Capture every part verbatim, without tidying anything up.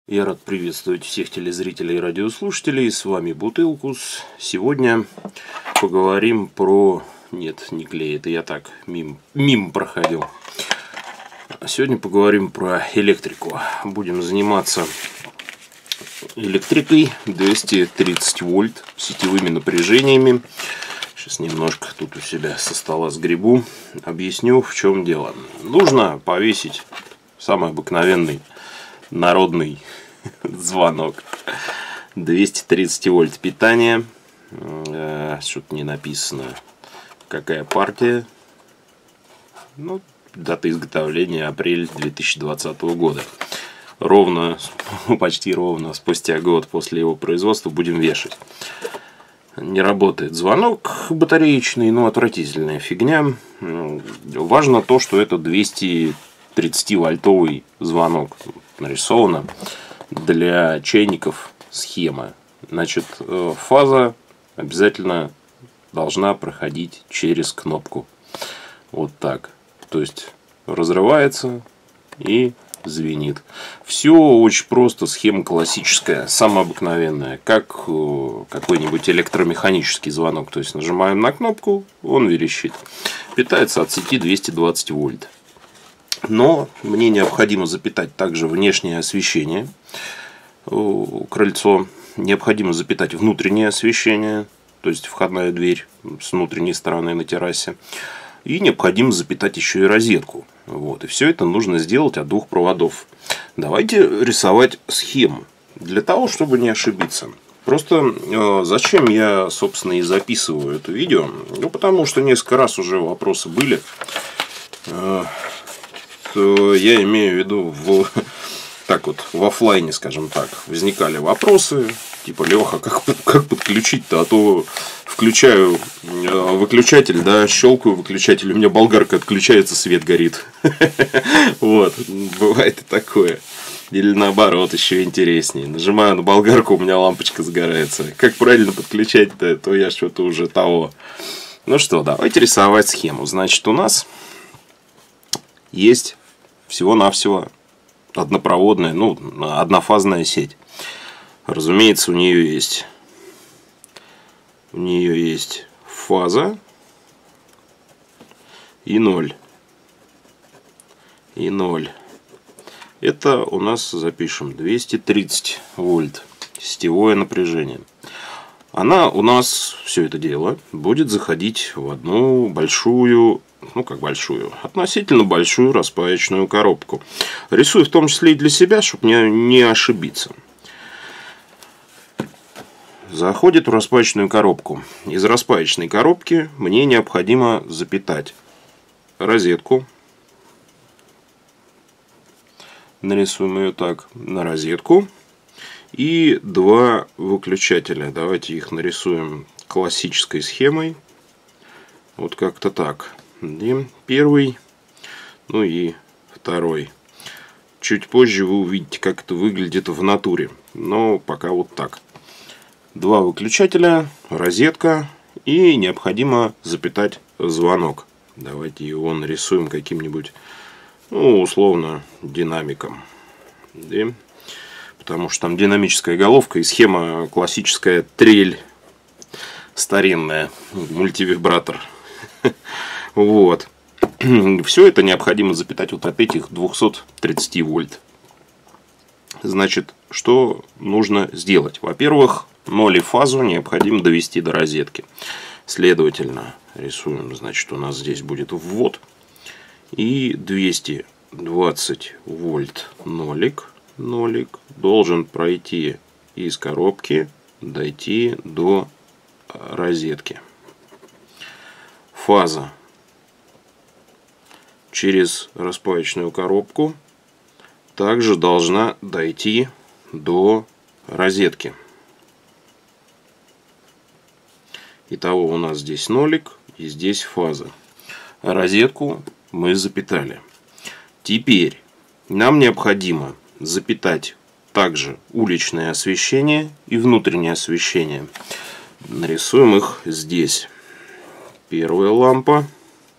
Я рад приветствовать всех телезрителей и радиослушателей. С вами Бутылкус. Сегодня поговорим про... Нет, не клей, это я так мим, мим проходил. Сегодня поговорим про электрику. Будем заниматься электрикой двести тридцать вольт, сетевыми напряжениями. Сейчас немножко тут у себя со стола сгребу. Объясню, в чем дело. Нужно повесить самый обыкновенный народный звонок. двести тридцать вольт питания. Что-то не написано, какая партия. Ну, дата изготовления апрель две тысячи двадцатого года. Ровно, почти ровно спустя год после его производства будем вешать. Не работает звонок батареечный, но отвратительная фигня. Важно то, что это двести тридцать вольтовый звонок. Нарисована для чайников схема. Значит, фаза обязательно должна проходить через кнопку. Вот так. То есть разрывается и звенит. Все очень просто, схема классическая, самая обыкновенная, как какой-нибудь электромеханический звонок. То есть нажимаем на кнопку, он верещит. Питается от сети двести двадцать вольт. Но мне необходимо запитать также внешнее освещение. Крыльцо. Необходимо запитать внутреннее освещение, то есть входная дверь с внутренней стороны на террасе. И необходимо запитать еще и розетку. Вот. И все это нужно сделать от двух проводов. Давайте рисовать схему. Для того, чтобы не ошибиться. Просто э, зачем я, собственно, и записываю это видео? Ну, потому что несколько раз уже вопросы были. Э, я имею в виду в, так вот, в офлайне, скажем так, возникали вопросы, типа: Леха, как, как подключить-то, а то включаю выключатель, да, щелкаю выключатель, у меня болгарка отключается, свет горит. Вот, бывает и такое. Или наоборот, еще интереснее. Нажимаю на болгарку, у меня лампочка загорается. Как правильно подключать-то, то я что-то уже того. Ну что, давайте рисовать схему. Значит, у нас есть всего-навсего однопроводная, ну, однофазная сеть. Разумеется, у нее есть у нее есть фаза и ноль. И ноль. Это у нас, запишем, двести тридцать вольт. Сетевое напряжение. Она у нас, все это дело, будет заходить в одну большую, ну как большую, относительно большую распаечную коробку. Рисую в том числе и для себя, чтобы не, не ошибиться. Заходит в распаечную коробку. Из распаечной коробки мне необходимо запитать розетку. Нарисуем ее так, на розетку. И два выключателя. Давайте их нарисуем классической схемой. Вот как-то так. И первый, ну и второй. Чуть позже вы увидите, как это выглядит в натуре. Но пока вот так. Два выключателя, розетка, и необходимо запитать звонок. Давайте его нарисуем каким-нибудь, ну, условно, динамиком. И, потому что там динамическая головка и схема классическая трель старинная, мультивибратор. Вот. Все это необходимо запитать вот от этих двухсот тридцати вольт. Значит, что нужно сделать? Во-первых, ноль и фазу необходимо довести до розетки. Следовательно, рисуем, значит, у нас здесь будет ввод. И двести двадцать вольт нолик, нолик должен пройти из коробки, дойти до розетки. Фаза через распаечную коробку также должна дойти до розетки. Итого у нас здесь нолик и здесь фаза. Розетку мы запитали. Теперь нам необходимо запитать также уличное освещение и внутреннее освещение. Нарисуем их здесь. Первая лампа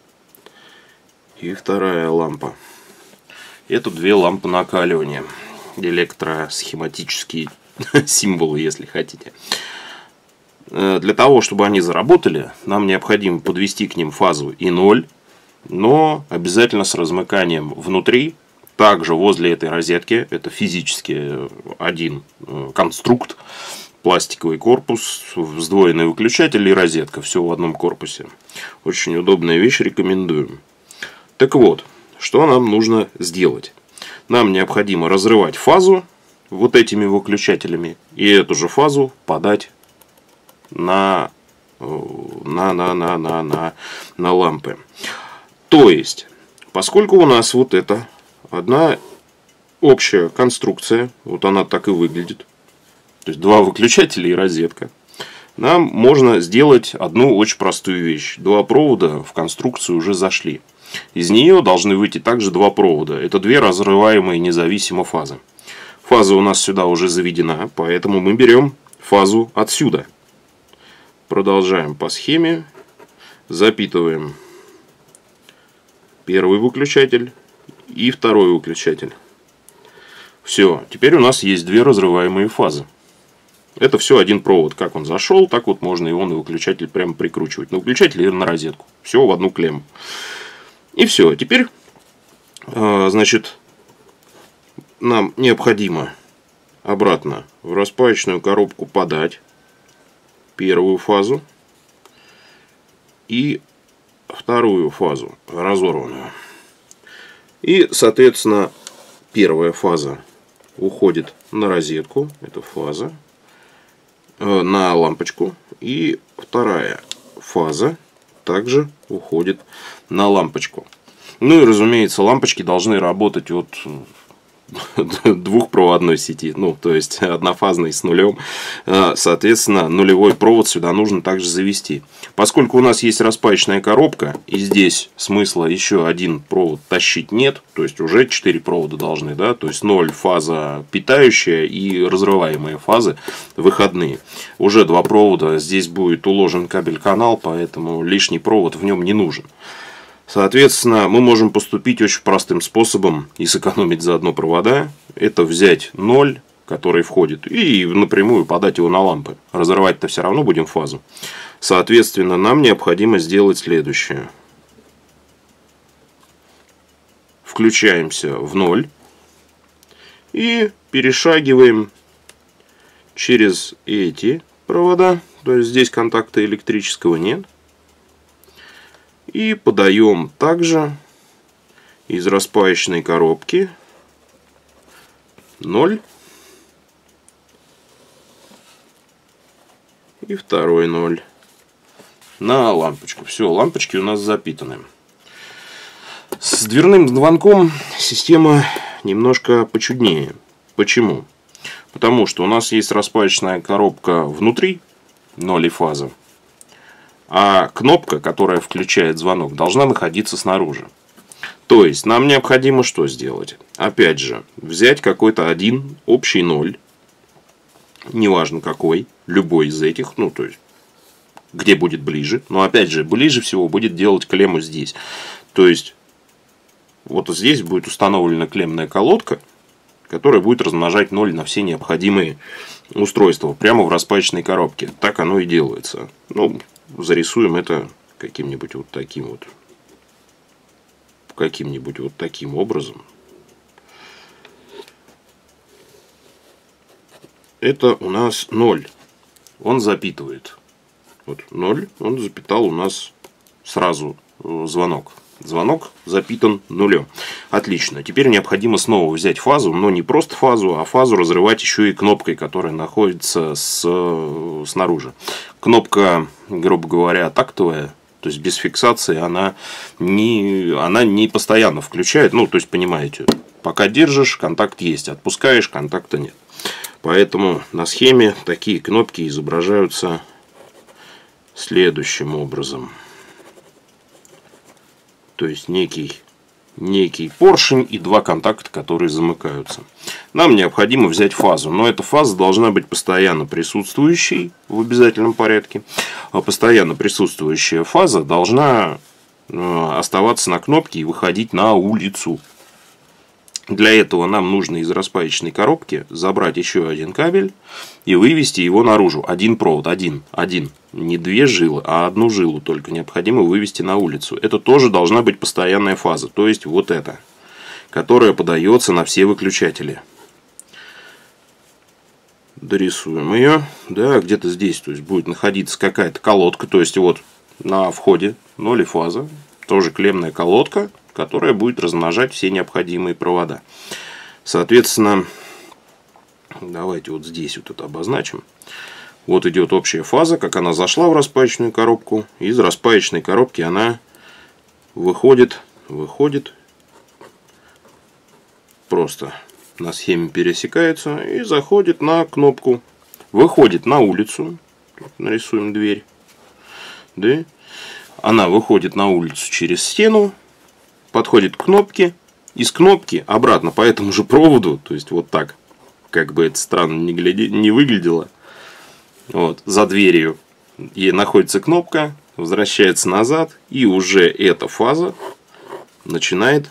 и вторая лампа. Это две лампы накаливания. электросхематические символы, если хотите. Для того, чтобы они заработали, нам необходимо подвести к ним фазу и ноль, но обязательно с размыканием внутри. Также возле этой розетки, это физически один конструкт, пластиковый корпус, сдвоенный выключатель и розетка. Все в одном корпусе. Очень удобная вещь, рекомендую. Так вот, что нам нужно сделать? Нам необходимо разрывать фазу вот этими выключателями и эту же фазу подать на, на, на, на, на, на, на лампы. То есть, поскольку у нас вот это одна общая конструкция, вот она так и выглядит, то есть два выключателя и розетка, нам можно сделать одну очень простую вещь. Два провода в конструкцию уже зашли. Из нее должны выйти также два провода. Это две разрываемые независимо фазы. Фаза у нас сюда уже заведена, поэтому мы берем фазу отсюда. Продолжаем по схеме. Запитываем первый выключатель и второй выключатель. Все, теперь у нас есть две разрываемые фазы. Это все один провод. Как он зашел, так вот можно его на выключатель прямо прикручивать. На выключатель или на розетку. Все в одну клемму. И все. Теперь, значит, нам необходимо обратно в распаечную коробку подать первую фазу и вторую фазу разорванную. И, соответственно, первая фаза уходит на розетку. Это фаза. На лампочку. И вторая фаза также уходит на лампочку. Ну и, разумеется, лампочки должны работать от двухпроводной сети. Ну, то есть, однофазной с нулем. Соответственно, нулевой провод сюда нужно также завести. Поскольку у нас есть распаечная коробка, и здесь смысла еще один провод тащить нет, то есть, уже четыре провода должны, да, то есть, ноль фаза питающая и разрываемые фазы выходные. Уже два провода, здесь будет уложен кабель-канал, поэтому лишний провод в нем не нужен. Соответственно, мы можем поступить очень простым способом и сэкономить заодно провода. Это взять ноль, который входит, и напрямую подать его на лампы. Разрывать-то все равно будем фазу. Соответственно, нам необходимо сделать следующее. Включаемся в ноль. И перешагиваем через эти провода. То есть, здесь контакта электрического нет. И подаем также из распаечной коробки ноль и второй ноль на лампочку. Все, лампочки у нас запитаны. С дверным звонком система немножко почуднее. Почему? Потому что у нас есть распаечная коробка внутри, ноль и фаза. А кнопка, которая включает звонок, должна находиться снаружи. То есть, нам необходимо что сделать? Опять же, взять какой-то один общий ноль. Неважно какой. Любой из этих. Ну, то есть, где будет ближе. Но, опять же, ближе всего будет делать клемму здесь. То есть, вот здесь будет установлена клеммная колодка, которая будет размножать ноль на все необходимые устройства. Прямо в распаечной коробке. Так оно и делается. Ну, зарисуем это каким-нибудь вот таким вот. Каким-нибудь вот таким образом. Это у нас ноль. Он запитывает. Вот ноль. Он запитал у нас сразу звонок. Звонок запитан нулем. Отлично. Теперь необходимо снова взять фазу, но не просто фазу, а фазу разрывать еще и кнопкой, которая находится с, снаружи. Кнопка, грубо говоря, тактовая, то есть без фиксации, она не, она не постоянно включает. Ну, то есть, понимаете, пока держишь, контакт есть, отпускаешь, контакта нет. Поэтому на схеме такие кнопки изображаются следующим образом. То есть некий, некий поршень и два контакта, которые замыкаются. Нам необходимо взять фазу. Но эта фаза должна быть постоянно присутствующей в обязательном порядке. А постоянно присутствующая фаза должна оставаться на кнопке и выходить на улицу. Для этого нам нужно из распаечной коробки забрать еще один кабель и вывести его наружу. Один провод, один, один. Не две жилы, а одну жилу только необходимо вывести на улицу. Это тоже должна быть постоянная фаза, то есть вот эта, которая подается на все выключатели. Дорисуем ее. Да, где-то здесь, то есть будет находиться какая-то колодка, то есть вот на входе ноль фаза, тоже клеммная колодка, которая будет размножать все необходимые провода. Соответственно, давайте вот здесь вот это обозначим. Вот идет общая фаза, как она зашла в распаечную коробку. Из распаечной коробки она выходит, выходит, просто на схеме пересекается и заходит на кнопку. Выходит на улицу. Нарисуем дверь. Да? Она выходит на улицу через стену. Подходит к кнопке, из кнопки обратно по этому же проводу, то есть вот так, как бы это странно не, гляди, не выглядело, вот, за дверью и находится кнопка, возвращается назад, и уже эта фаза начинает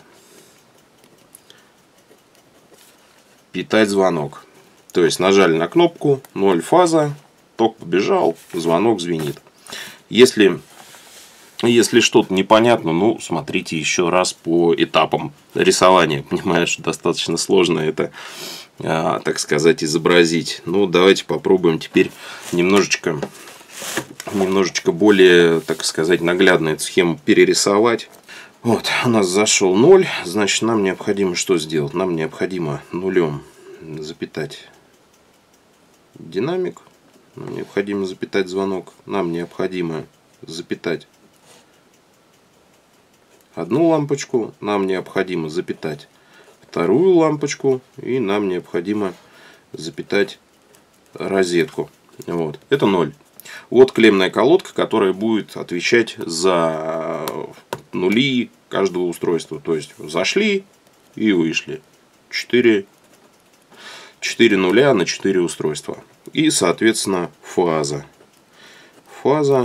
питать звонок. То есть нажали на кнопку, ноль фаза, ток побежал, звонок звенит. Если... Если что-то непонятно, ну, смотрите еще раз по этапам рисования. Понимаю, что достаточно сложно это, а, так сказать, изобразить. Ну, давайте попробуем теперь немножечко, немножечко более, так сказать, наглядно эту схему перерисовать. Вот, у нас зашел ноль, значит, нам необходимо что сделать? Нам необходимо нулем запитать динамик, нам необходимо запитать звонок, нам необходимо запитать одну лампочку, нам необходимо запитать вторую лампочку и нам необходимо запитать розетку. Вот. Это ноль. Вот клеммная колодка, которая будет отвечать за нули каждого устройства. То есть зашли и вышли. четыре, четыре нуля на четыре устройства. И, соответственно, фаза. Фаза.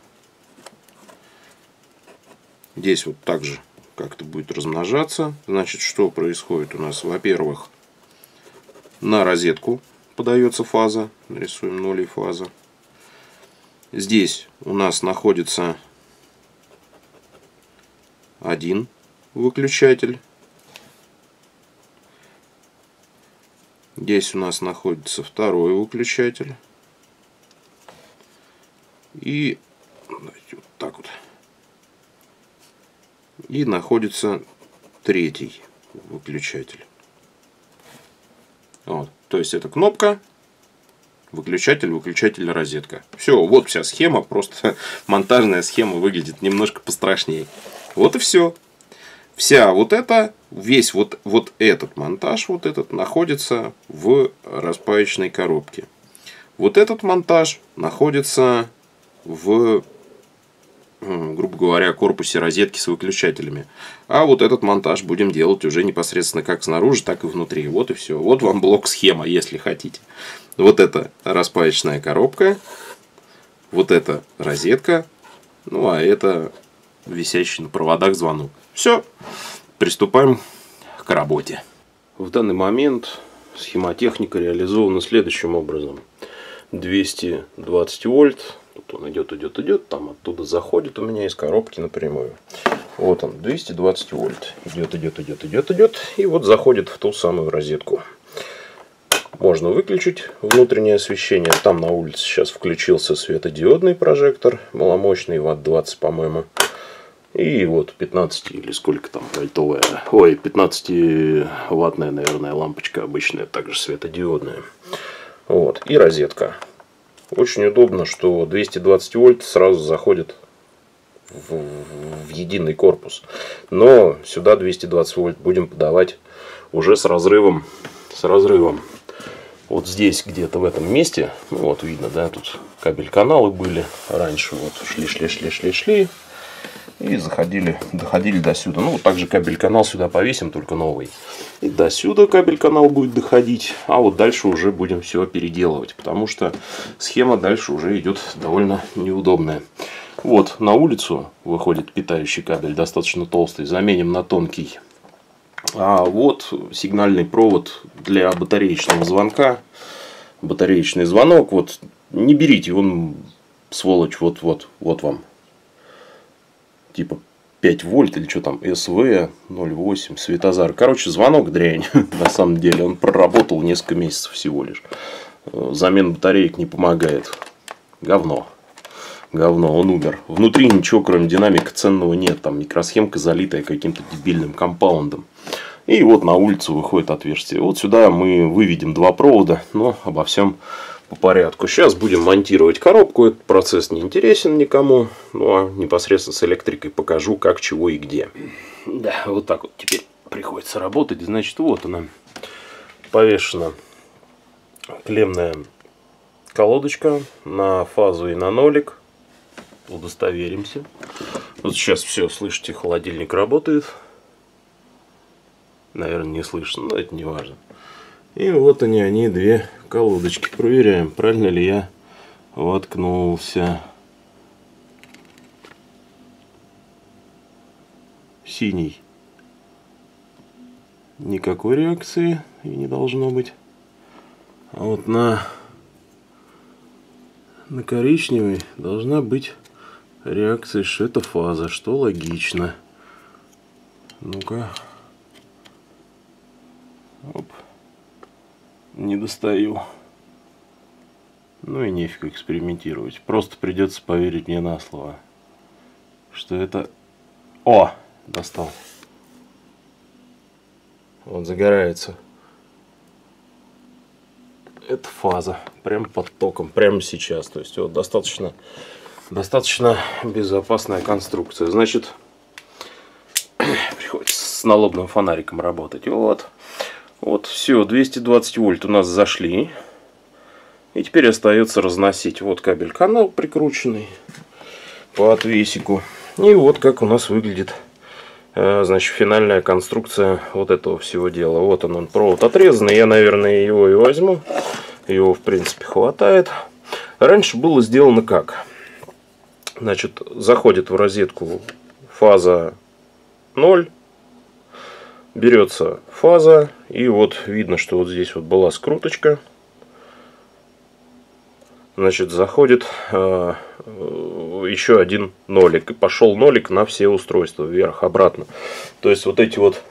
Здесь вот так же как-то будет размножаться. Значит, что происходит у нас? Во-первых, на розетку подается фаза. Нарисуем ноль и фаза. Здесь у нас находится один выключатель. Здесь у нас находится второй выключатель. И давайте вот так вот. И находится третий выключатель. Вот. То есть это кнопка, выключатель, выключатель, розетка. Все, вот вся схема. Просто монтажная схема выглядит немножко пострашнее. Вот и все. Вся вот эта, весь вот, вот этот монтаж, вот этот, находится в распаечной коробке. Вот этот монтаж находится в, грубо говоря, корпусе розетки с выключателями. А вот этот монтаж будем делать уже непосредственно как снаружи, так и внутри. Вот и все. Вот вам блок-схема, если хотите. Вот это распаечная коробка. Вот это розетка. Ну, а это висящий на проводах звонок. Все. Приступаем к работе. В данный момент схемотехника реализована следующим образом. двести двадцать вольт. Тут он идет, идет, идет. Там оттуда заходит у меня из коробки напрямую. Вот он, двести двадцать вольт. Идет, идет, идет, идет, идет. И вот заходит в ту самую розетку. Можно выключить внутреннее освещение. Там на улице сейчас включился светодиодный прожектор. Маломощный, ватт двадцать, по-моему. И вот пятнадцать или сколько там вольтовая. Ой, пятнадцативаттная, наверное, лампочка обычная. Также светодиодная. Вот. И розетка. Очень удобно, что двести двадцать вольт сразу заходит в, в единый корпус. Но сюда двести двадцать вольт будем подавать уже с разрывом. С разрывом. Вот здесь где-то в этом месте. Ну, вот видно, да, тут кабель-каналы были раньше. Вот шли, шли, шли, шли, шли. И заходили, доходили до сюда. Ну, вот также кабель-канал сюда повесим, только новый. И до сюда кабель-канал будет доходить. А вот дальше уже будем все переделывать. Потому что схема дальше уже идет довольно неудобная. Вот на улицу выходит питающий кабель, достаточно толстый. Заменим на тонкий А вот сигнальный провод для батареечного звонка. Батареечный звонок. Вот не берите, он, сволочь, вот-вот, вот вам. Типа пять вольт или что там, эс вэ ноль восемь, Светозар. Короче, звонок дрянь. На самом деле он проработал несколько месяцев всего лишь. Замена батареек не помогает. Говно. Говно, он умер. Внутри ничего, кроме динамика ценного нет. Там микросхемка, залитая каким-то дебильным компаундом. И вот на улицу выходит отверстие. Вот сюда мы выведем два провода. Но обо всем по порядку. Сейчас будем монтировать коробку. Этот процесс не интересен никому. Ну а непосредственно с электрикой покажу, как, чего и где. Да, вот так вот теперь приходится работать. Значит, вот она повешена клеммная колодочка на фазу и на нолик. Удостоверимся. Вот сейчас все, слышите, холодильник работает. Наверное, не слышно, но это не важно. И вот они, они, две колодочки. Проверяем, правильно ли я воткнулся. Синий. Никакой реакции и не должно быть. А вот на, на коричневый должна быть реакция, что это фаза, что логично. Ну-ка. Оп. Не достаю. Ну и нефиг экспериментировать. Просто придется поверить мне на слово, что это... О! Достал. Вот загорается. Это фаза. Прям под током. Прямо сейчас. То есть вот достаточно, достаточно безопасная конструкция. Значит, приходится с налобным фонариком работать. Вот. Вот все. двести двадцать вольт у нас зашли. И теперь остается разносить. Вот кабель-канал прикрученный по отвесику. И вот как у нас выглядит, значит, финальная конструкция вот этого всего дела. Вот он, он провод отрезанный. Я, наверное, его и возьму. Его, в принципе, хватает. Раньше было сделано как? Значит, заходит в розетку фаза ноль. Берется фаза. И вот видно, что вот здесь вот была скруточка. Значит, заходит э, еще один нолик. И пошел нолик на все устройства. Вверх-обратно. То есть, вот эти вот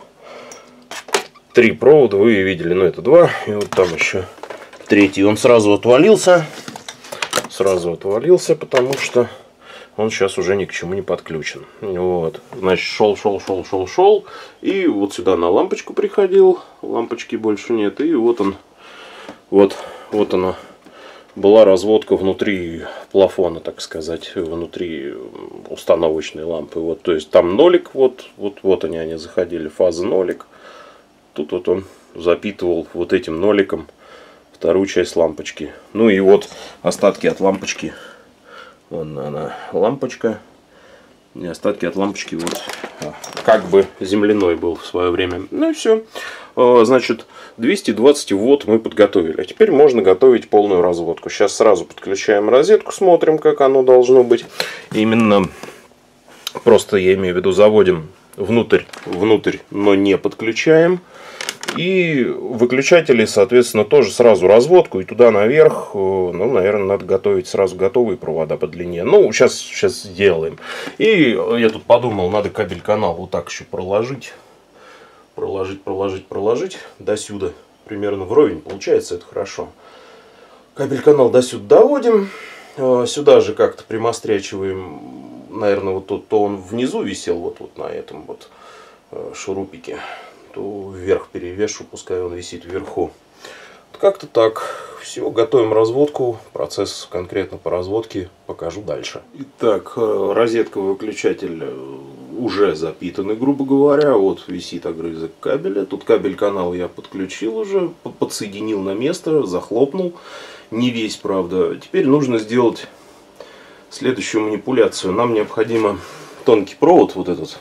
три провода вы видели. Ну, это два. И вот там еще третий. Он сразу отвалился. Сразу отвалился, потому что он сейчас уже ни к чему не подключен. Вот. Значит, шел, шел, шел, шел, шел. И вот сюда на лампочку приходил. Лампочки больше нет. И вот он. Вот, вот оно. Была разводка внутри плафона, так сказать, внутри установочной лампы. Вот, то есть там нолик, вот, вот, вот они, они заходили, фаза нолик. Тут вот он запитывал вот этим ноликом вторую часть лампочки. Ну и вот остатки от лампочки. Вон она, лампочка. И остатки от лампочки вот как бы земляной был в свое время. Ну и все. Значит, двести двадцать вольт мы подготовили. А теперь можно готовить полную разводку. Сейчас сразу подключаем розетку, смотрим, как оно должно быть. Именно, просто я имею в виду, заводим внутрь, внутрь, но не подключаем. И выключатели, соответственно, тоже сразу разводку. И туда наверх, ну, наверное, надо готовить сразу готовые провода по длине. Ну, сейчас, сейчас сделаем. И я тут подумал, надо кабель-канал вот так еще проложить. Проложить, проложить, проложить до сюда. Примерно вровень. Получается это хорошо. Кабель-канал до сюда доводим. Сюда же как-то примострячиваем. Наверное, вот тут то он внизу висел, вот, вот на этом вот шурупике. То вверх перевешу, пускай он висит вверху. Как-то так. Все, готовим разводку. Процесс конкретно по разводке покажу дальше. Итак, розетка-выключатель уже запитаны, грубо говоря. Вот висит огрызок кабеля. Тут кабель-канал я подключил уже, подсоединил на место, захлопнул. Не весь, правда. Теперь нужно сделать следующую манипуляцию. Нам необходимо тонкий провод, вот этот.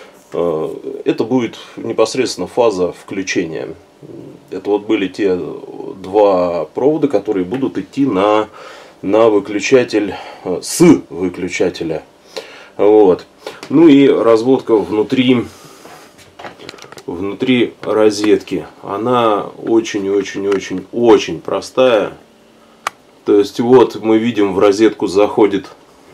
Это будет непосредственно фаза включения. Это вот были те два провода, которые будут идти на, на выключатель, с выключателя. Вот. Ну и разводка внутри, внутри розетки. Она очень-очень-очень-очень простая. То есть вот мы видим, в розетку заходит.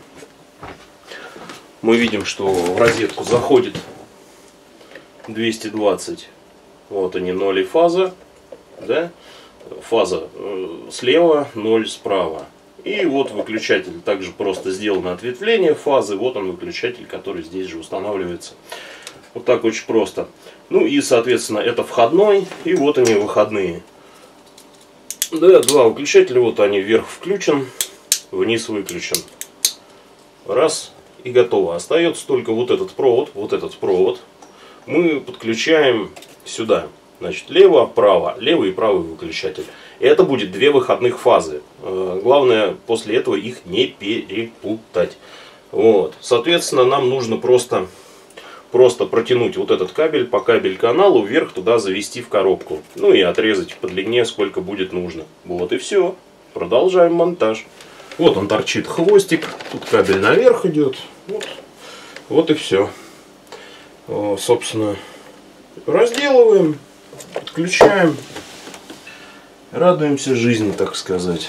Мы видим, что в розетку заходит двести двадцать. Вот они, ноль и фаза. Да? Фаза слева, ноль справа. И вот выключатель. Также просто сделано ответвление фазы. Вот он, выключатель, который здесь же устанавливается. Вот так очень просто. Ну и, соответственно, это входной. И вот они, выходные. Да, два выключателя. Вот они, вверх включен, вниз выключен. Раз. И готово. Остается только вот этот провод. Вот этот провод. Мы подключаем сюда. Значит, лево, право, левый и правый выключатель. И это будет две выходных фазы. Главное после этого их не перепутать. Вот. Соответственно, нам нужно просто, просто протянуть вот этот кабель по кабель-каналу вверх, туда завести в коробку. Ну и отрезать по длине, сколько будет нужно. Вот и все. Продолжаем монтаж. Вот он торчит, хвостик. Тут кабель наверх идет. Вот, вот и все. Собственно, разделываем. Подключаем, радуемся жизни, так сказать.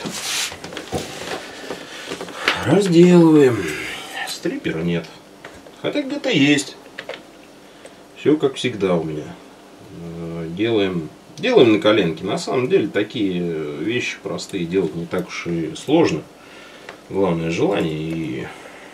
Разделываем. Стрипера нет, хотя где-то есть. Все как всегда у меня. Делаем, делаем на коленке. На самом деле такие вещи простые делать не так уж и сложно. Главное желание и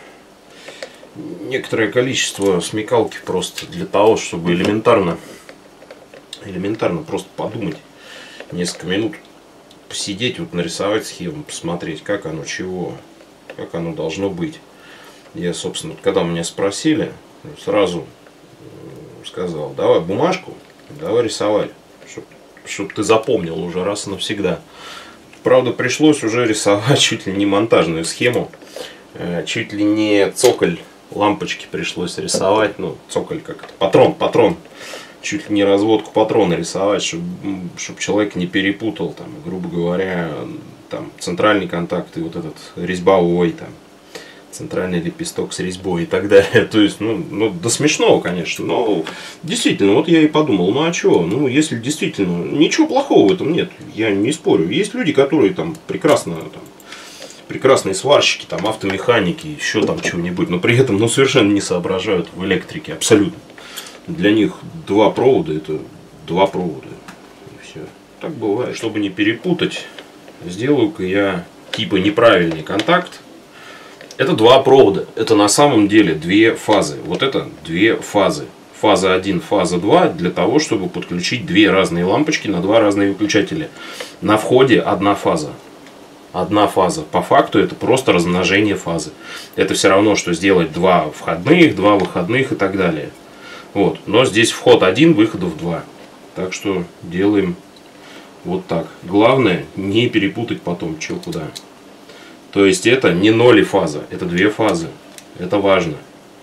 некоторое количество смекалки просто для того, чтобы элементарно Элементарно просто подумать, несколько минут посидеть, вот нарисовать схему, посмотреть, как оно, чего, как оно должно быть. Я, собственно, когда меня спросили, сразу сказал: давай бумажку, давай рисовать, чтобы чтоб ты запомнил уже раз и навсегда. Правда, пришлось уже рисовать чуть ли не монтажную схему, чуть ли не цоколь лампочки пришлось рисовать, ну, цоколь как это, патрон, патрон. Чуть ли не разводку патрона рисовать, чтобы, чтобы человек не перепутал, там, грубо говоря, там, центральный контакт и вот этот резьбовой, там, центральный лепесток с резьбой и так далее. То есть, ну, ну, до смешного, конечно, но действительно, вот я и подумал, ну а что, ну, если действительно, ничего плохого в этом нет, я не спорю. Есть люди, которые там прекрасно, там, прекрасные сварщики, там, автомеханики, еще там чего-нибудь, но при этом, ну, совершенно не соображают в электрике, абсолютно. Для них два провода — это два провода. И все. Так бывает. Чтобы не перепутать, сделаю-ка я типа неправильный контакт. Это два провода. Это на самом деле две фазы. Вот это две фазы. Фаза один, фаза два, для того, чтобы подключить две разные лампочки на два разные выключателя. На входе одна фаза. Одна фаза. По факту это просто размножение фазы. Это все равно, что сделать два входных, два выходных и так далее. Вот. Но здесь вход один, выходов два. Так что делаем вот так. Главное не перепутать потом, что куда. То есть это не ноль фаза, это две фазы. Это важно.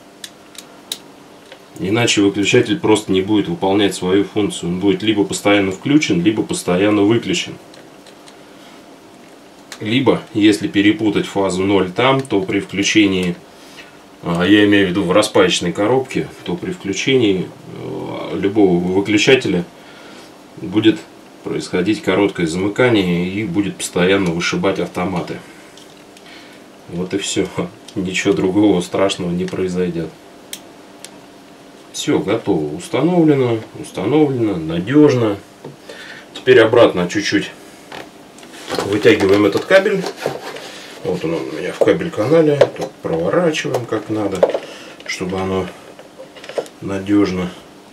Иначе выключатель просто не будет выполнять свою функцию. Он будет либо постоянно включен, либо постоянно выключен. Либо, если перепутать фазу ноль там, то при включении, я имею в виду в распаечной коробке, то при включении любого выключателя будет происходить короткое замыкание и будет постоянно вышибать автоматы. Вот и все. Ничего другого страшного не произойдет. Все, готово. Установлено. Установлено. Надежно. Теперь обратно чуть-чуть вытягиваем этот кабель. Вот он у меня в кабель-канале. Тут проворачиваем как надо, чтобы оно надежно.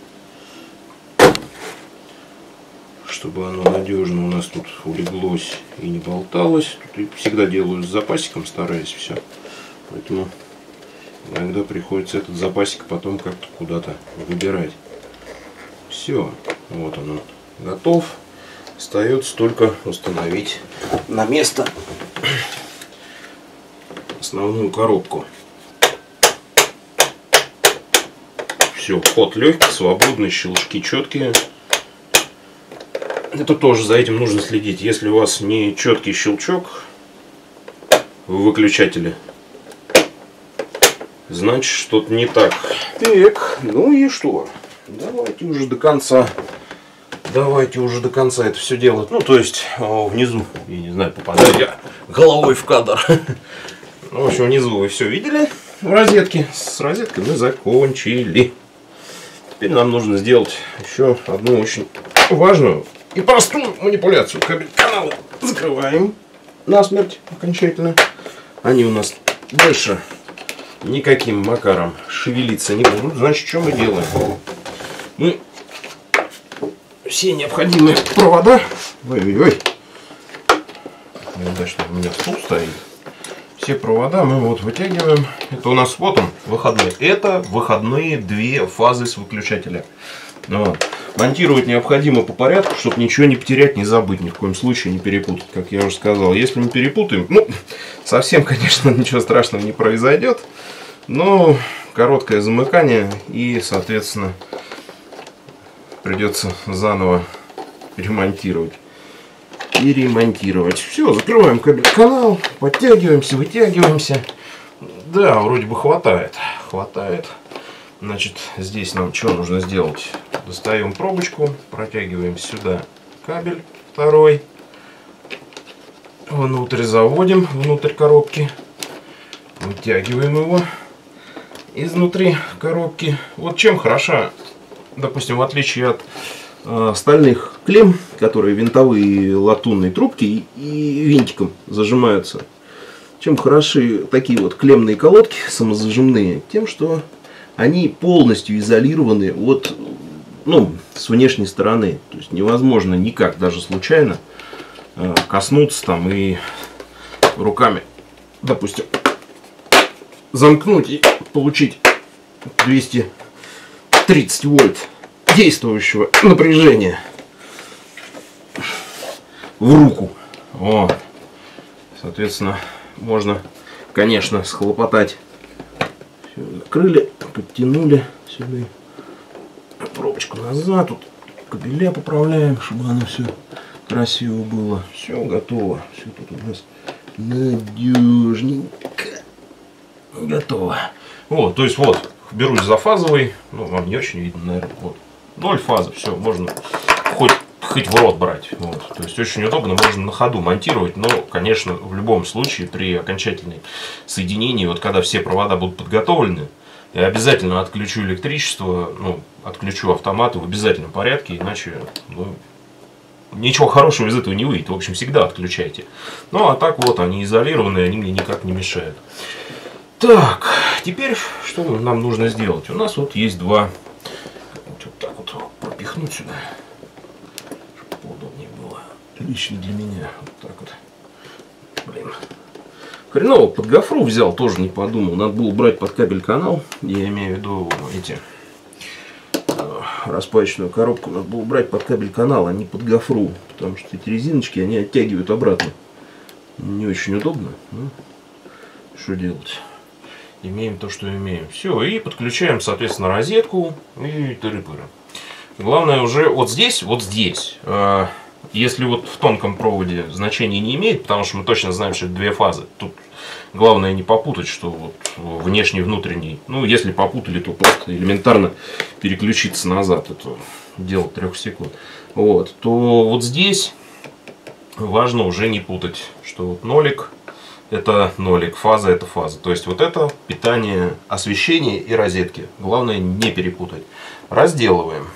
Чтобы оно надежно у нас тут улеглось и не болталось. Тут всегда делаю с запасиком, стараюсь все. Поэтому иногда приходится этот запасик потом как-то куда-то выбирать. Все, вот он готов. Остается только установить на место основную коробку. Все, ход легкий, свободный, щелчки четкие. Это тоже за этим нужно следить. Если у вас не четкий щелчок в выключателе, значит что-то не так. Так, ну и что? давайте уже до конца. Давайте уже до конца это все делать. Ну, то есть, о, внизу, я не знаю, попадаю я головой в кадр. В общем, внизу вы все видели в розетке. С розеткой мы закончили. Теперь нам нужно сделать еще одну очень важную и простую манипуляцию. Кабель канала закрываем насмерть окончательно. Они у нас больше никаким макаром шевелиться не будут. Значит, что мы делаем? Мы все необходимые провода. Ой-ой-ой. Неудачно у меня стул стоит. Все провода мы вот вытягиваем. Это у нас вот он, выходной. Это выходные две фазы с выключателя. Вот. Монтировать необходимо по порядку, чтобы ничего не потерять, не забыть, ни в коем случае не перепутать, как я уже сказал. Если мы перепутаем, ну, совсем, конечно, ничего страшного не произойдет. Но короткое замыкание и, соответственно, придется заново ремонтировать. И ремонтировать. Все, закрываем кабель-канал, подтягиваемся, вытягиваемся. Да, вроде бы хватает. Хватает. Значит, здесь нам что нужно сделать? Достаем пробочку, протягиваем сюда кабель второй. Внутрь заводим, внутрь коробки. Вытягиваем его изнутри коробки. Вот чем хороша, допустим, в отличие от э, стальных клемм, которые винтовые латунные трубки и, и винтиком зажимаются. Чем хороши такие вот клеммные колодки самозажимные? Тем, что они полностью изолированы от, ну, с внешней стороны. То есть невозможно никак, даже случайно, э, коснуться там и руками, допустим, замкнуть и получить двести тридцать вольт действующего напряжения в руку. Вот. Соответственно, можно, конечно, схлопотать. Все, закрыли, подтянули сюда. Пробочку назад. Тут кабеля поправляем, чтобы оно все красиво было. Все готово. Все тут у нас надежненько. Готово. Вот, то есть вот, берусь за фазовый. Ну, вам не очень видно, наверное. Вот. Ноль фазы, все, можно хоть, хоть в рот брать. Вот. То есть очень удобно, можно на ходу монтировать. Но, конечно, в любом случае, при окончательном соединении, вот когда все провода будут подготовлены, я обязательно отключу электричество, ну, отключу автоматы в обязательном порядке, иначе, ну, ничего хорошего из этого не выйдет. В общем, всегда отключайте. Ну, а так вот, они изолированы, они мне никак не мешают. Так, теперь что нам нужно сделать? У нас вот есть два. Вот так вот пропихнуть сюда, чтобы поудобнее было. Лично для меня. Вот так вот. Блин. Хреново под гофру взял, тоже не подумал. Надо было брать под кабель канал. Я имею в виду эти распаечную коробку. Надо было брать под кабель канал, а не под гофру. Потому что эти резиночки, они оттягивают обратно. Не очень удобно. Ну, что делать? Имеем то, что имеем. Все, и подключаем, соответственно, розетку и тыры-пыры. Главное уже вот здесь, вот здесь. Э, если вот в тонком проводе значения не имеет, потому что мы точно знаем, что это две фазы. Тут главное не попутать, что вот внешний, внутренний. Ну, если попутали, то просто элементарно переключиться назад. Это дело трех секунд. Вот, то вот здесь важно уже не путать, что вот нолик. Это нолик, фаза это фаза. То есть вот это питание, освещение и розетки. Главное не перепутать. Разделываем.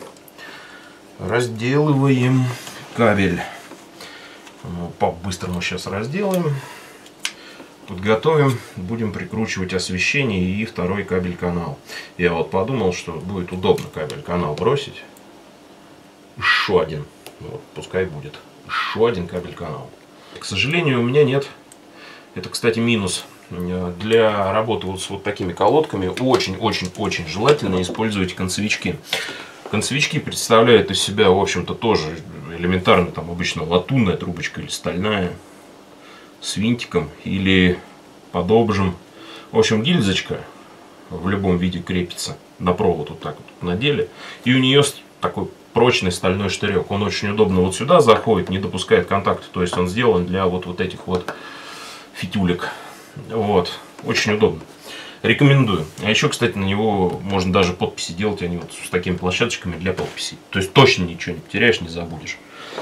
Разделываем кабель. По-быстрому сейчас разделаем. Подготовим. Будем прикручивать освещение и второй кабель-канал. Я вот подумал, что будет удобно кабель-канал бросить. Еще один. Вот, пускай будет. Еще один кабель-канал. К сожалению, у меня нет. Это, кстати, минус. Для работы вот с вот такими колодками очень-очень-очень желательно использовать концевички. Концевички представляют из себя, в общем-то, тоже элементарно, там обычно латунная трубочка или стальная с винтиком или подобжем. В общем, гильзочка в любом виде крепится на провод вот так вот надели. И у нее такой прочный стальной штырек. Он очень удобно вот сюда заходит, не допускает контакта. То есть он сделан для вот, вот этих вот фитюлек. Вот. Очень удобно. Рекомендую. А еще, кстати, на него можно даже подписи делать, они вот с такими площадочками для подписей. То есть точно ничего не потеряешь, не забудешь.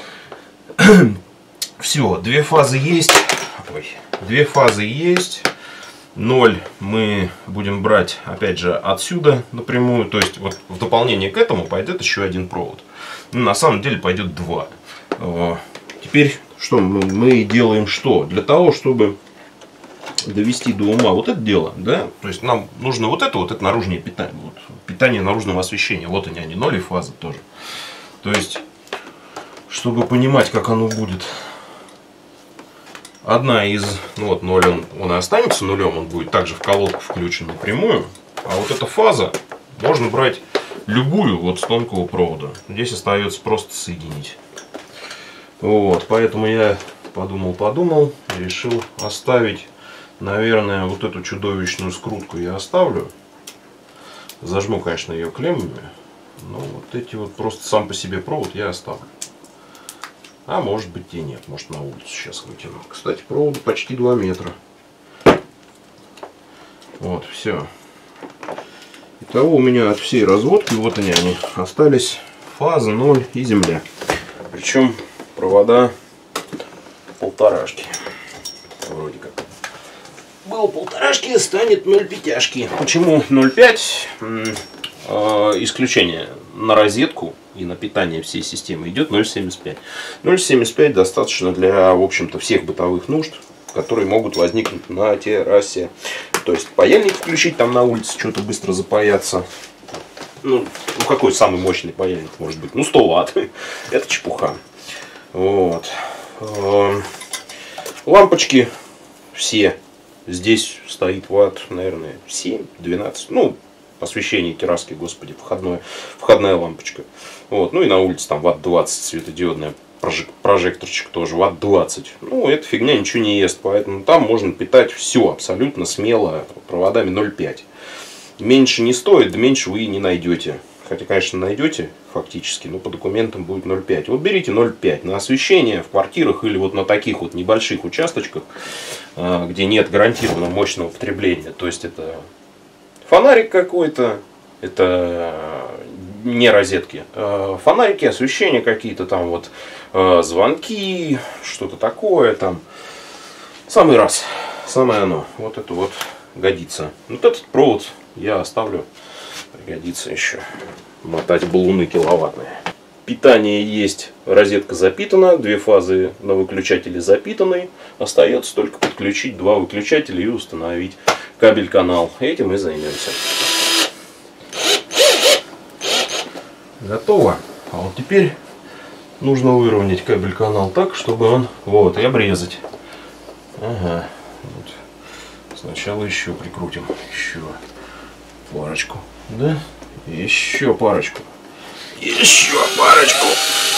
Все, две фазы есть. Ой, две фазы есть. ноль мы будем брать, опять же, отсюда напрямую. То есть, вот в дополнение к этому пойдет еще один провод. Ну, на самом деле пойдет два. Теперь, что мы, мы делаем что? Для того, чтобы довести до ума вот это дело, да, то есть нам нужно вот это, вот это наружное питание. Вот, питание наружного освещения. Вот они, они ноль и фазы тоже. То есть, чтобы понимать, как оно будет. Одна из, ну вот ноль, он, он и останется нулем, он будет также в колодку включен напрямую. А вот эта фаза можно брать любую вот с тонкого провода. Здесь остается просто соединить. Вот, поэтому я подумал-подумал, решил оставить, наверное, вот эту чудовищную скрутку я оставлю. Зажму, конечно, ее клеммами. Но вот эти вот просто сам по себе провод я оставлю. А может быть и нет. Может на улицу сейчас вытяну. Кстати, проводу почти два метра. Вот, все. Итого у меня от всей разводки, вот они, они остались фаза, ноль и земля. Причем провода полторашки. Вроде как. Был полторашки, станет ноль пятяшки. Почему ноль пять? Исключение на розетку и на питание всей системы идет ноль семьдесят пять. ноль семьдесят пять достаточно для, в общем-то, всех бытовых нужд, которые могут возникнуть на террасе. То есть паяльник включить там на улице, что-то быстро запаяться. Ну, ну, какой самый мощный паяльник может быть? Ну, сто ватт. Это чепуха. Вот. Лампочки все. Здесь стоит ватт, наверное, семь-двенадцать. Ну, освещение терраски, господи, входное, входная лампочка. Вот. Ну и на улице там ватт двадцать, светодиодная прожекторчик тоже ватт двадцать. Ну, эта фигня ничего не ест, поэтому там можно питать все абсолютно смело проводами ноль пять. Меньше не стоит, да меньше вы и не найдете. Хотя, конечно, найдете фактически, но по документам будет ноль пять. Вот берите ноль пять на освещение в квартирах или вот на таких вот небольших участочках, где нет гарантированного мощного потребления. То есть это фонарик какой-то, это не розетки, фонарики, освещение какие-то там вот, звонки, что-то такое там. Самый раз, самое оно. Вот это вот годится. Вот этот провод я оставлю. Пригодится еще мотать баллоны киловаттные. Питание есть, розетка запитана, две фазы на выключателе запитаны. Остается только подключить два выключателя и установить кабель-канал. Этим и займемся. Готово. А вот теперь нужно выровнять кабель-канал так, чтобы он... Вот, и обрезать. Ага. Вот. Сначала еще прикрутим. Еще парочку. Да? Еще парочку. Еще парочку.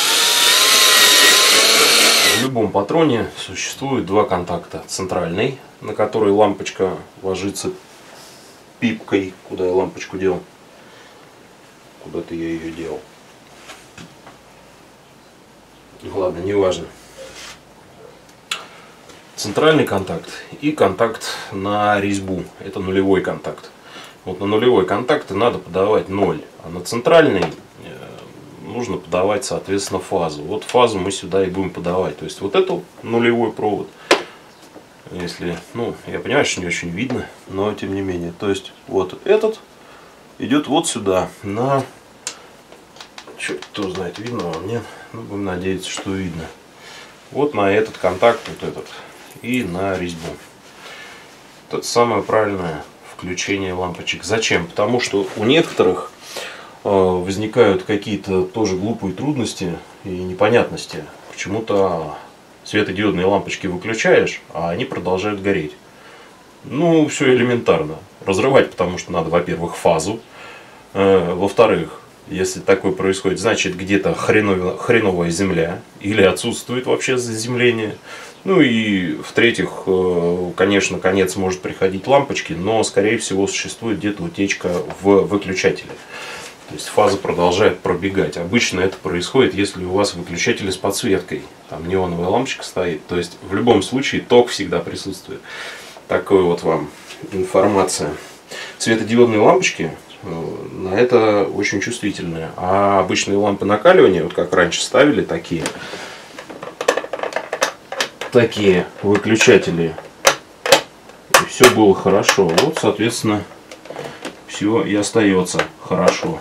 В любом патроне существует два контакта. Центральный, на который лампочка ложится пипкой. Куда я лампочку делал? Куда-то я ее делал. Ладно, не важно. Центральный контакт и контакт на резьбу. Это нулевой контакт. Вот на нулевой контакт надо подавать ноль, а на центральный нужно подавать, соответственно, фазу. Вот фазу мы сюда и будем подавать. То есть вот это нулевой провод. Если, ну, я понимаю, что не очень видно, но тем не менее. То есть вот этот идет вот сюда, на... Черт, кто знает, видно вам, нет? Ну, будем надеяться, что видно. Вот на этот контакт, вот этот, и на резьбу. Это самое правильное включение лампочек. Зачем? Потому что у некоторых э, возникают какие-то тоже глупые трудности и непонятности. Почему-то светодиодные лампочки выключаешь, а они продолжают гореть. Ну, все элементарно. Разрывать, потому что надо, во-первых, фазу. Э, во-вторых, если такое происходит, значит где-то хреновая, хреновая земля или отсутствует вообще заземление. Ну и в-третьих, конечно, конец может приходить лампочки, но скорее всего существует где-то утечка в выключателе. То есть фаза продолжает пробегать. Обычно это происходит, если у вас выключатели с подсветкой. Там неоновая лампочка стоит. То есть в любом случае ток всегда присутствует. Такой вот вам информация. светодиодные лампочки на это очень чувствительные. А обычные лампы накаливания, вот как раньше ставили такие, такие выключатели, и все было хорошо. Вот, соответственно, все и остается хорошо,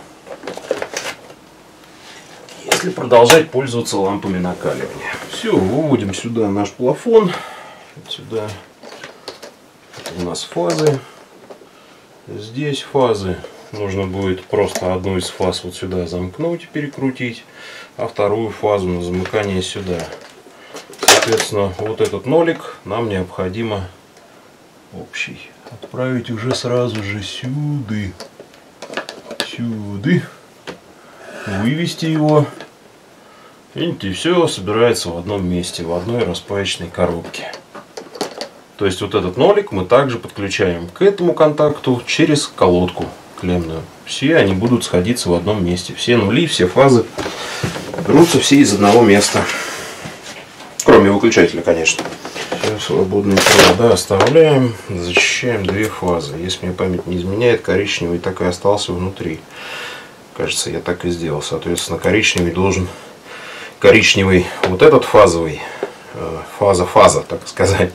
если продолжать пользоваться лампами накаливания. Все, выводим сюда наш плафон. Сюда это у нас фазы. Здесь фазы. Нужно будет просто одну из фаз вот сюда замкнуть, перекрутить, а вторую фазу на замыкание сюда. Соответственно, вот этот нолик нам необходимо общий отправить уже сразу же сюда. Сюда. Вывести его. Видите, все собирается в одном месте, в одной распаечной коробке. То есть вот этот нолик мы также подключаем к этому контакту через колодку клеммную. Все они будут сходиться в одном месте. Все нули, все фазы берутся все из одного места. Кроме выключателя, конечно. Все свободные провода оставляем. Зачищаем две фазы. Если мне память не изменяет, коричневый так и остался внутри. Кажется, я так и сделал. Соответственно, коричневый должен... Коричневый, вот этот фазовый, фаза-фаза, так сказать,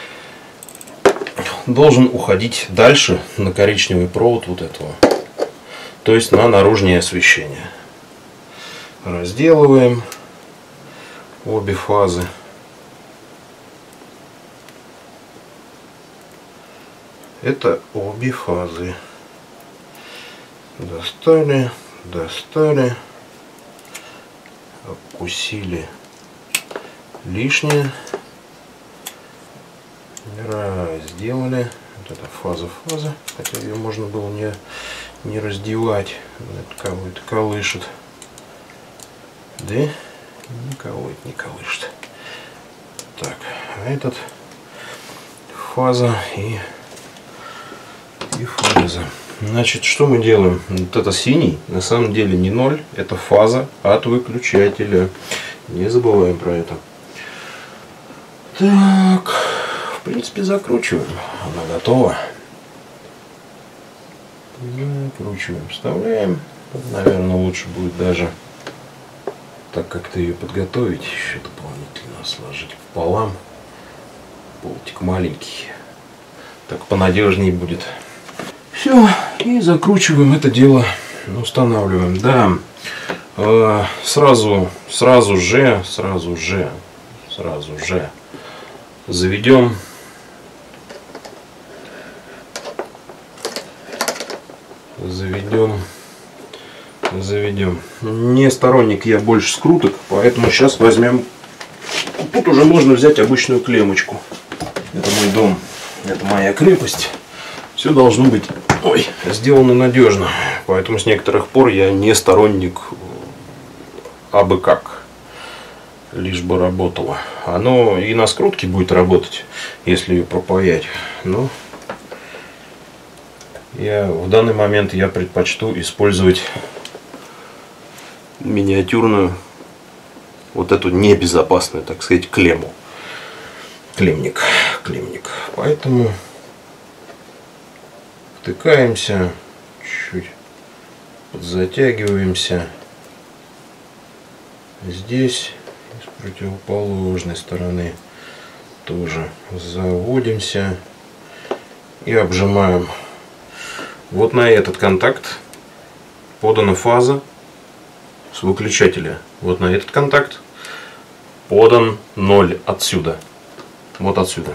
должен уходить дальше на коричневый провод вот этого. То есть на наружное освещение. Разделываем обе фазы. Это обе фазы. Достали, достали. Укусили лишнее. Разделали. Вот это фаза-фаза. Хотя ее можно было не, не раздевать. Это кого-то колышет. Да? Никого это не колышет. Так, а этот фаза и, и фаза. Значит, что мы делаем? Вот это синий, на самом деле не ноль, это фаза от выключателя. Не забываем про это. Так, в принципе, закручиваем. Она готова. Закручиваем, вставляем. Наверное, лучше будет даже, так как-то ее подготовить, еще дополнительно сложить пополам. Болтик маленький. Так понадежнее будет. Все, и закручиваем это дело, устанавливаем. Да, э, сразу, сразу же, сразу же, сразу же заведем заведем заведем. Не сторонник я больше скруток, поэтому сейчас возьмем. Тут уже можно взять обычную клеммочку. Это мой дом, это моя крепость. Все должно быть, ой, сделано надежно. Поэтому с некоторых пор я не сторонник абы как. Лишь бы работало. Оно и на скрутке будет работать, если ее пропаять. Но я в данный момент я предпочту использовать миниатюрную, вот эту небезопасную, так сказать, клемму. Клеммник. Клеммник. Поэтому втыкаемся, чуть-чуть подзатягиваемся. Здесь с противоположной стороны тоже заводимся и обжимаем. Вот на этот контакт подана фаза с выключателя. Вот на этот контакт подан ноль отсюда. Вот отсюда.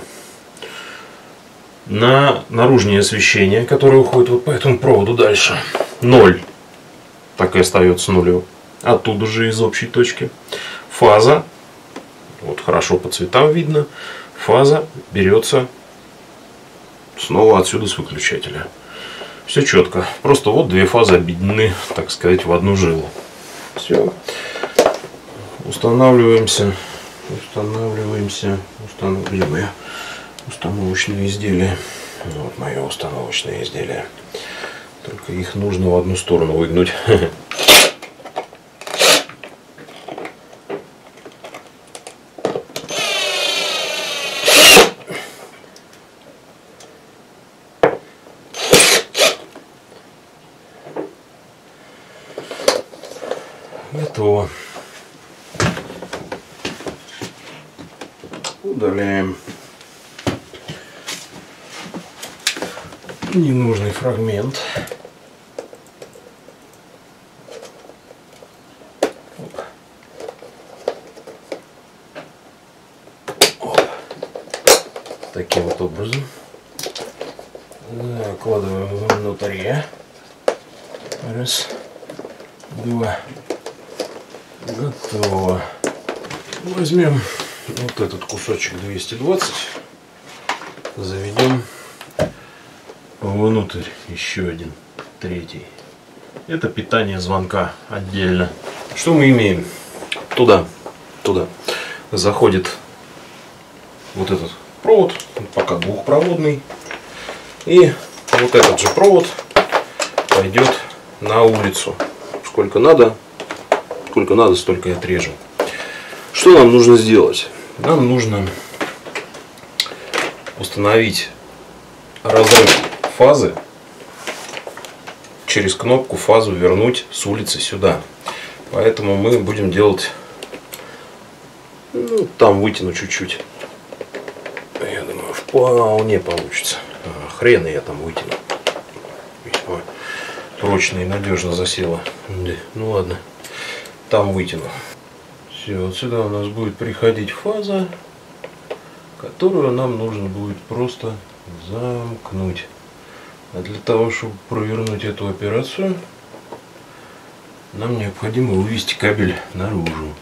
На наружное освещение, которое уходит вот по этому проводу дальше, ноль. Так и остается нулем. Оттуда же из общей точки. Фаза, вот хорошо по цветам видно, фаза берется снова отсюда с выключателя. Все четко. Просто вот две фазы объединены, так сказать, в одну жилу. Все. Устанавливаемся. Устанавливаемся. Устанавливаем установочные изделия. Вот мое установочное изделие. Только их нужно в одну сторону выгнуть. Готово. Удаляем ненужный фрагмент. Оп. Оп. Таким вот образом закладываем внутрь. Раз, два. Готово. Возьмем вот этот кусочек двести двадцать, заведем внутрь еще один, третий. Это питание звонка отдельно. Что мы имеем? Туда, туда заходит вот этот провод, пока двухпроводный, и вот этот же провод пойдет на улицу. Сколько надо, сколько надо, столько и отрежем. Что нам нужно сделать? Нам нужно установить разрыв фазы, через кнопку фазу вернуть с улицы сюда. Поэтому мы будем делать, ну, там вытяну чуть-чуть. Я думаю, вполне получится. А, хрен я там вытяну. Весьма прочно и надежно засело. Ну ладно, там вытяну. Все, вот сюда у нас будет приходить фаза, которую нам нужно будет просто замкнуть. А для того, чтобы провернуть эту операцию, нам необходимо вывести кабель наружу.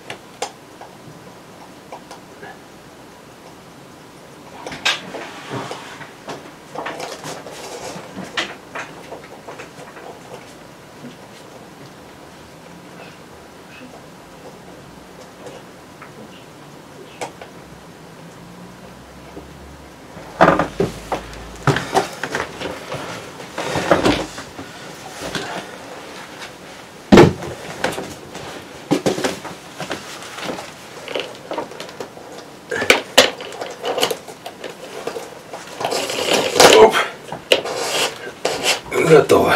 Готово.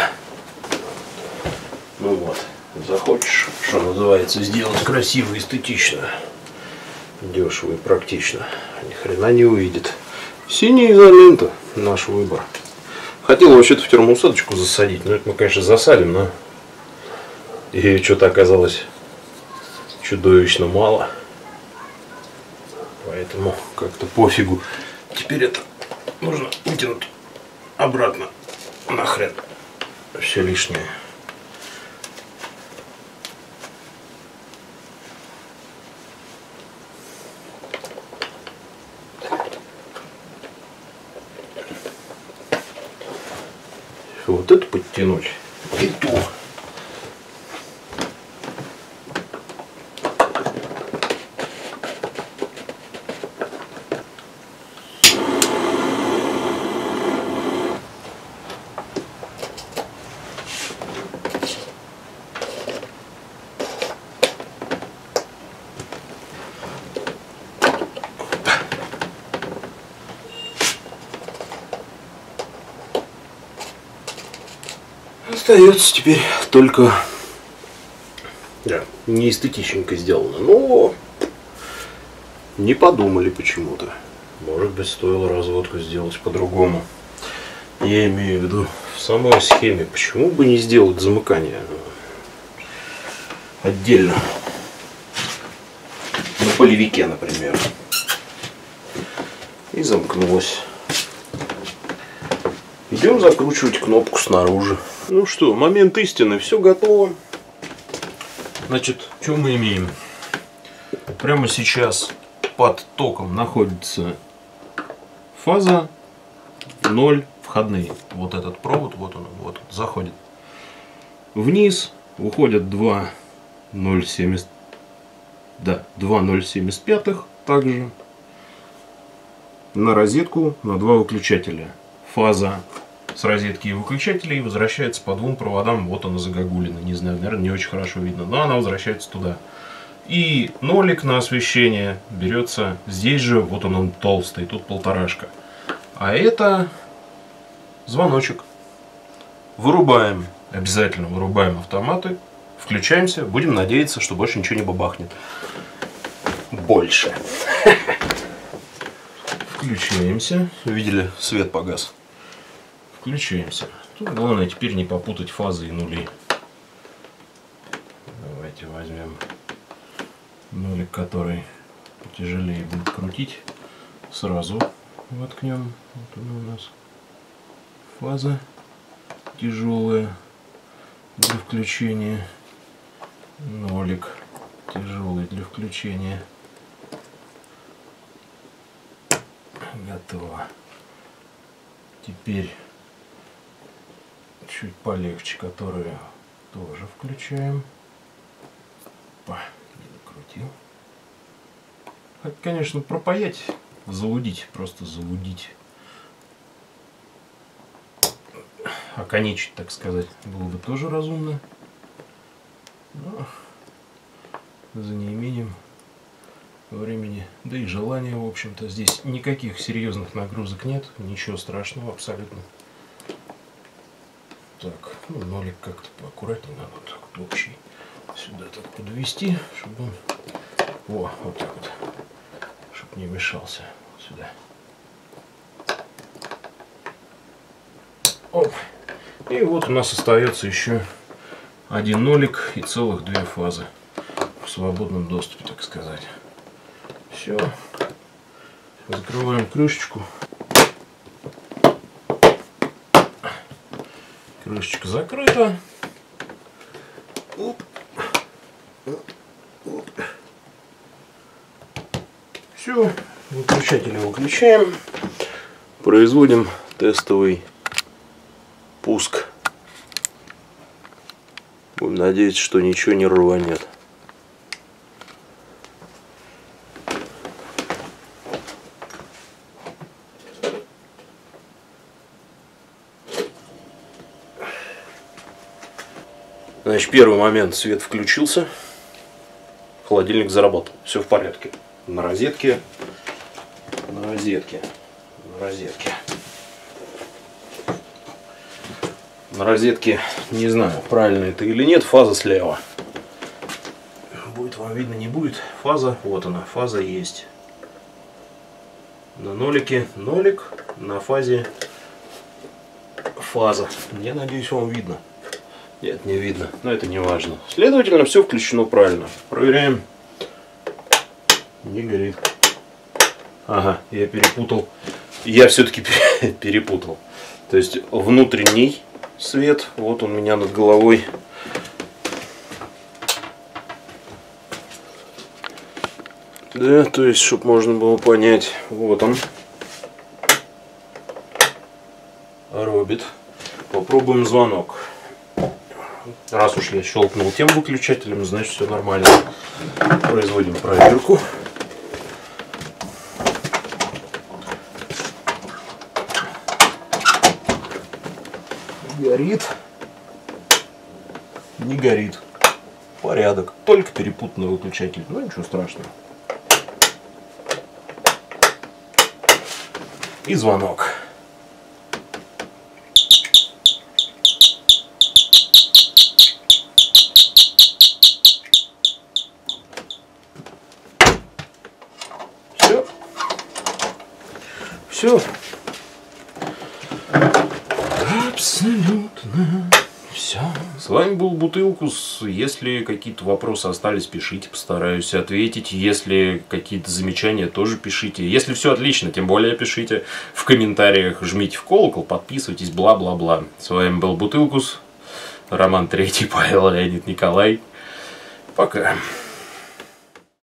Ну вот, захочешь, что называется, сделать красиво, эстетично, дешево и практично, ни хрена не увидит. Синяя изолента, наш выбор. Хотел вообще-то в термоусадочку засадить, но это мы, конечно, засадим, но и что-то оказалось чудовищно мало. Поэтому как-то пофигу. Теперь это нужно вытянуть обратно. Нахрен все лишнее. Вот это подтянуть и ту. Остается теперь только, да, не эстетичненько сделано, но не подумали почему-то. Может быть, стоило разводку сделать по-другому. Я имею в виду в самой схеме. Почему бы не сделать замыкание отдельно? На полевике, например. И замкнулось. Идем закручивать кнопку снаружи. Ну что, момент истины, все готово. Значит, что мы имеем? Прямо сейчас под током находится фаза ноль входные. Вот этот провод, вот он, вот он, заходит. Вниз уходят два ноль семьдесят, да, два ноль семьдесят пять также на розетку на два выключателя. Фаза с розетки и выключателей возвращается по двум проводам. Вот она загогулина. Не знаю, наверное, не очень хорошо видно, но она возвращается туда. И нолик на освещение берется здесь же. Вот он, он толстый, тут полторашка. А это звоночек. Вырубаем, обязательно вырубаем автоматы. Включаемся. Будем надеяться, что больше ничего не бабахнет. Больше. Включаемся. Видели, свет погас. Включаемся. Тут главное теперь не попутать фазы и нули. Давайте возьмем нулик, который потяжелее будет крутить. Сразу воткнем. Вот она у нас фаза тяжелая для включения. Нолик тяжелый для включения. Готово. Теперь чуть полегче, которые тоже включаем. Опа, не докрутил. Хоть, конечно, пропаять, залудить, просто залудить. Оконечить, так сказать, было бы тоже разумно. Но за неимением времени, да и желания, в общем-то, здесь никаких серьезных нагрузок нет, ничего страшного абсолютно. Так, ну, нолик как-то поаккуратнее надо, вот так вот общий сюда так подвести, чтобы он, о, вот так вот, чтобы не мешался вот сюда. Оп. И вот у нас остается еще один нолик и целых две фазы в свободном доступе, так сказать. Все. Закрываем крышечку. Крышечка закрыта. Оп. Оп. Все. Выключатель выключаем. Производим тестовый пуск. Будем надеяться, что ничего не рванет. Значит, первый момент, свет включился, холодильник заработал, все в порядке. На розетке, на розетке, на розетке. На розетке, не знаю, правильно это или нет, фаза слева. Будет вам видно, не будет. Фаза, вот она, фаза есть. На нолике нолик, на фазе фаза. Я надеюсь, вам видно. Нет, не видно, но это не важно. Следовательно, все включено правильно. Проверяем. Не горит. Ага, я перепутал. Я все-таки перепутал. То есть внутренний свет, вот он у меня над головой. Да, то есть, чтобы можно было понять, вот он. Робит. Попробуем звонок. Раз уж я щелкнул тем выключателем, значит все нормально. Производим проверку. Горит. Не горит. Порядок. Только перепутанный выключатель. Ну ничего страшного. И звонок. Все. Все. Абсолютно все. С вами был Бутылкус. Если какие-то вопросы остались, пишите, постараюсь ответить. Если какие-то замечания, тоже пишите. Если все отлично, тем более пишите в комментариях. Жмите в колокол, подписывайтесь, бла-бла-бла. С вами был Бутылкус. Роман Третий, Павел, Леонид, Николай. Пока.